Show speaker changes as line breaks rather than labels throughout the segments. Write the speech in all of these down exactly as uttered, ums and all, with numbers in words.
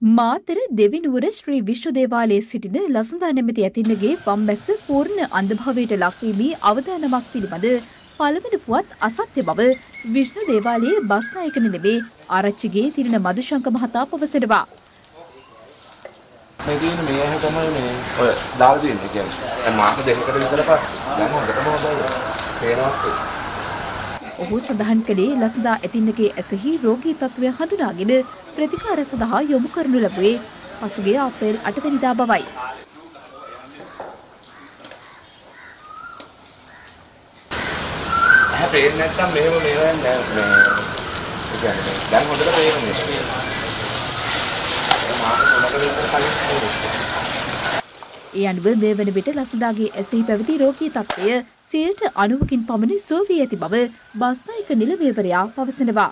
මාතර දෙවිනුවර ශ්‍රී විශ්ව දේවාලයේ සිටින ලසඳා නැමැති ඇතින්නගේ වම්බැස්ස පූර්ණ අන්ධභාවයට ලක්වීමේ අවදානමක් පිළිබඳ පළවෙනි පුවත් අසත්‍ය බව විශ්ණු දේවාලයේ බස්නායක නෙමේ ආරච්චිගේ තිරණ මදුශංක මහතා පවසනවා.
මේ දින මේ ඇහැ තමයි මේ ඔය දාලා දෙන්නේ කියන්නේ. දැන් මාස දෙකකට විතර පස්සේ දැන් හොඳටම හොඳයි. පේනවා.
ඔහු සඳහන් කළේ ලසඳා ඇතින්නගේ ඇසෙහි රෝගී තත්ත්වය හඳුනාගෙන ප්‍රතිකාර සඳහා යොමු කරනු ලැබුවේ පසුගිය අප්‍රේල් අට වෙනිදා බවයි.
ඇහැ පේන්නේ නැත්නම් මෙහෙම මේවා නෑ මේ ඒ කියන්නේ දැන් හොඳට පේන්නේ. මාස තුනකට විතර කලින් හොරේ.
ඒ අනුව මේ වන විට ලසඳාගේ ඇසෙහි පැවති රෝගී තත්ත්වය සියයට අනූවකින් පමණ සුව වී ඇති බව බස්නායක නිලමේවරයා පවසනවා.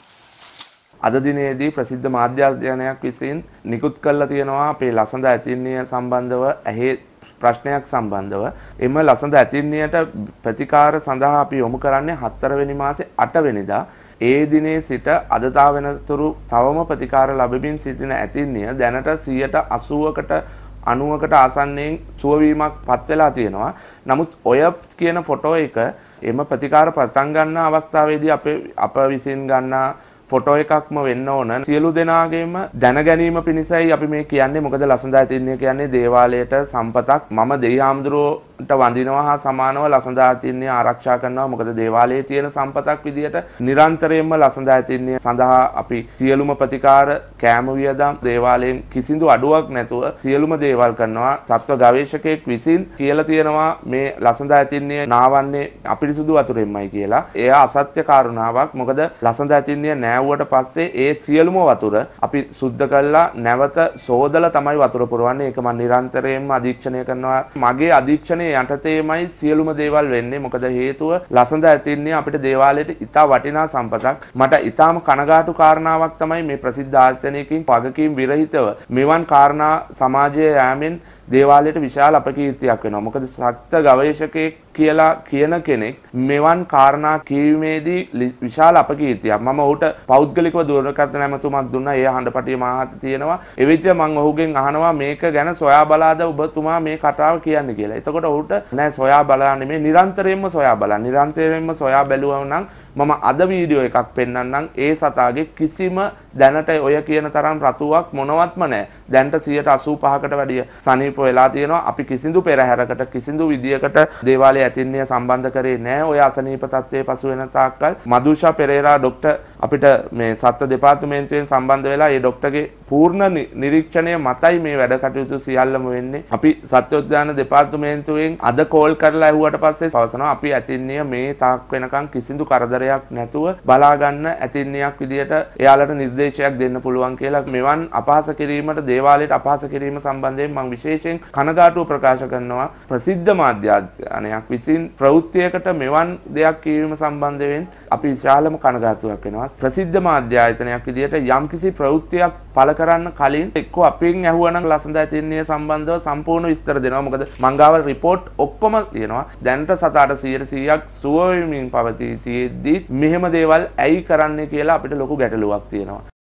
අද දිනේදී ප්‍රසිද්ධ මාධ්‍යාධ්‍යයනයක් විසින් නිකුත් කරලා තියෙනවා අපේ ලසඳ ඇතින්නිය සම්බන්ධව ඇහි ප්‍රශ්නයක් සම්බන්ධව. එම ලසඳ ඇතින්නියට ප්‍රතිකාර සඳහා අපි යොමු කරන්නේ හතරවෙනි මාසේ අට වෙනිදා. ඒ දිනේ සිට අද තා වෙනතුරු තවම ප්‍රතිකාර ලැබෙමින් සිටින ඇතින්නිය දැනට සියයට අසූවකට අනූවකට ආසන්නයෙන් සුවවීමක් පත් වෙලා තියෙනවා. නමුත් ඔය කියන ෆොටෝ එක එම ප්‍රතිකාර පටන් ගන්න අවස්ථාවේදී අපේ අප විසින් ගන්නා ෆොටෝ එකක්ම වෙන්න ඕන. සියලු දෙනාගේම දැන ගැනීම පිණිසයි අපි මේ කියන්නේ. මොකද ලසඳා ඇතින්නිය කියන්නේ දේවාලයට සම්පතක්. මම දෙවිහාමුදුරුවන්ට වඳිනවා හා සමානව ලසඳා ඇතින්නිය ආරක්ෂා කරනවා. මොකද දේවාලයේ තියෙන සම්පතක් විදියට නිරන්තරයෙන්ම ලසඳා ඇතින්නිය සඳහා අපි සියලුම ප්‍රතිකාර කෑම වියදම් දේවාලයෙන් කිසිදු අඩුවක් නැතුව සියලුම දේවල් කරනවා. සත්ව ගවේෂකයෙක් විසින් කියලා තියෙනවා මේ ලසඳා ඇතින්නිය නාවන්නේ අපිරිසුදු වතුරෙන්මයි කියලා. එය අසත්‍ය කාරණාවක්. මොකද ලසඳා ඇතින්නිය නෑ වට පස්සේ ඒ සියලුම වතුර අපි සුද්ධ කළා නැවත සෝදලා තමයි වතුර පුරවන්නේ. ඒක මම නිරන්තරයෙන්ම අධීක්ෂණය කරනවා. මගේ අධීක්ෂණයේ යටතේමයි සියලුම දේවල් වෙන්නේ. මොකද හේතුව ලසඳ ඇතින්නේ අපිට දේවාලයට ඉතා වටිනා සම්පතක්. මට ඉතාම කනගාටු කාරණාවක් තමයි මේ ප්‍රසිද්ධ ආයතනයකින් පගකීම් විරහිතව මෙවන් කාරණා සමාජයේ යෑමෙන් දේවාලයට විශාල අපකීර්තියක් වෙනවා. මොකද සත්ත්ව ගවේෂකයෙක් කියලා කියන කෙනෙක් මෙවන් කාරණා කියීමේදී විශාල අපකීර්තියක්. මම ඔහුට පෞද්ගලිකව දුරකථන නැමතුමක් දුන්නා. ඒ හඬපටිය මාහත තියෙනවා. ඒ විදිහ මම ඔහුගෙන් අහනවා මේක ගැන සොයා බලාද ඔබතුමා මේ කතාව කියන්නේ කියලා. එතකොට ඔහුට නෑ සොයා බලා නෙමෙයි නිරන්තරයෙන්ම සොයා බලා. නිරන්තරයෙන්ම සොයා බැලුවා නම් මම අද වීඩියෝ එකක් පෙන්වන්නම්. ඒ සතාගේ කිසිම දැනට ඔය කියන තරම් රතුවක් මොනවත්ම නැහැ. දැනට සියයට අසූ පහකට වැඩිය සනීප වෙලා තියෙනවා. අපි කිසිදු පෙරහැරකට කිසිදු විදියකට දේවාලයේ ඇතින්නිය සම්බන්ධ කරේ නැහැ. ඔය අසනීප තත්ත්වයේ පසු වෙන තාක්කල් මදුෂා පෙරේරා ડોක්ටර් අපිට මේ සත්ත්ව දෙපාර්තමේන්තුවෙන් සම්බන්ධ වෙලා ඒ ડોක්ටර්ගේ පූර්ණ නිරීක්ෂණය මතයි මේ වැඩ කටයුතු සියල්ලම වෙන්නේ. අපි සත්වෝද්‍යාන දෙපාර්තමේන්තුවෙන් අද කෝල් කරලා ඇහුවට පස්සේ පවසනවා අපි ඇතින්නිය මේ තාක් වෙනකන් කිසිදු කරදරයක් නැතුව බලා ගන්න ඇතින්නියක් විදියට එයාලට නිර්දේශයක් දෙන්න පුළුවන් කියලා. මෙවන් අපහාස කිරීමට දේවාලයට අපහාස කිරීම සම්බන්ධයෙන් මම විශේෂයෙන් කනගාටුව ප්‍රකාශ කරනවා. ප්‍රසිද්ධ මාධ්‍යාධ්‍යයනයක් විසින් ප්‍රවෘත්තියකට මෙවන් දෙයක් කියවීම සම්බන්ධයෙන් අපි විශාලම කනගාටුවක් වෙනවා. ප්‍රසිද්ධ මාධ්‍යායතනයක් විදියට යම්කිසි ප්‍රවෘත්තියක් පළ කරන්න කලින් එක්ක අපෙන් ඇහුවනම් ලසඳ ඇතින්නිය සම්බන්ධව සම්පූර්ණ විස්තර දෙනවා. මොකද මංගාව රිපෝට් ඔක්කොම තියෙනවා. දැනට සතාට සියයට සීයක් සුව වෙමින් පවතිද්දී මෙහෙම දේවල් ඇයි කරන්නේ කියලා අපිට ලොකු ගැටලුවක් තියෙනවා.